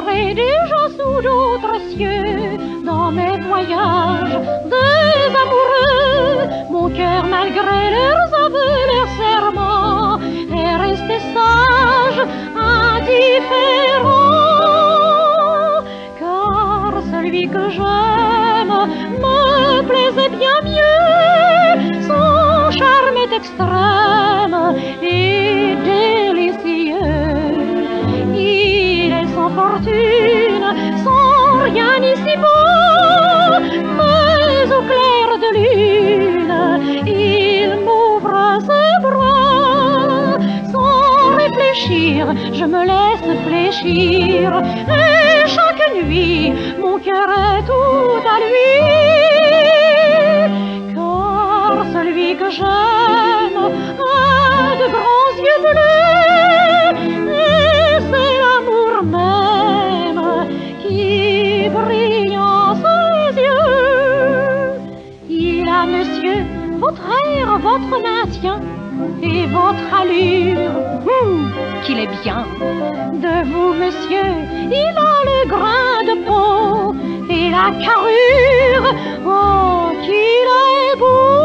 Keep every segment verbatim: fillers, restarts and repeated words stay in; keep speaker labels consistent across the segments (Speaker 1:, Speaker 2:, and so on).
Speaker 1: serai déjà sous d'autres cieux. Dans mes voyages des amoureux, mon cœur malgré leurs aveux, leurs serments, est resté sage, indifférent. Car celui que j'aime me plaisait bien mieux. Son charme est extrême et délicieux. Il est sans fortune, sans rien ici-bas, mais au clair de lune, il m'ouvre ses bras. Sans réfléchir, je me laisse fléchir, et chaque nuit, mon cœur est tout à lui. Car celui que j'aime a de grands yeux bleus, et c'est l'amour même qui brille en ses yeux. Il a, monsieur, votre air, votre maintien et votre allure, hum, qu'il est bien. De vous, monsieur, il a le grain de peau et la carrure, oh, qu'il est beau.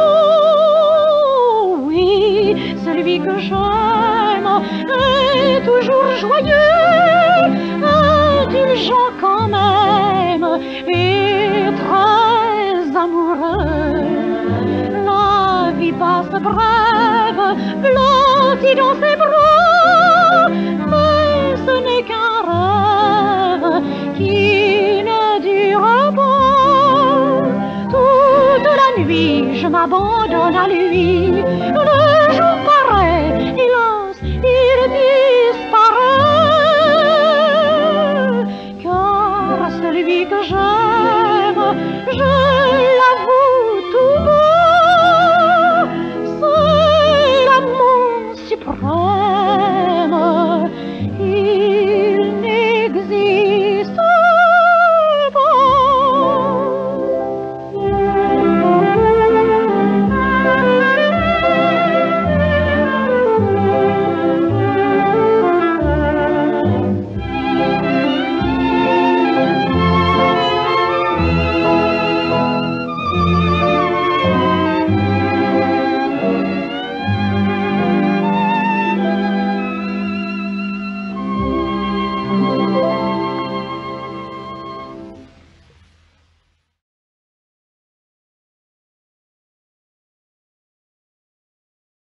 Speaker 1: Oui, celui que j'aime est toujours joyeux, indulgent quand même et très amoureux. La vie passe brève, blottie dans ses bras, mais ce n'est qu'un rêve qui ne dure pas. Toute la nuit, je m'abandonne à lui. Le